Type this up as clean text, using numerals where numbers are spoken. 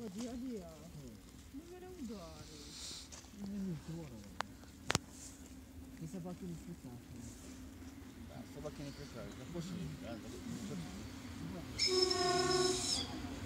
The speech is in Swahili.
Pode ir ali, ó. No verão dói. Tem sabakini prekraсно. Да, собаки не прекрасны. Да, вкуснее, да,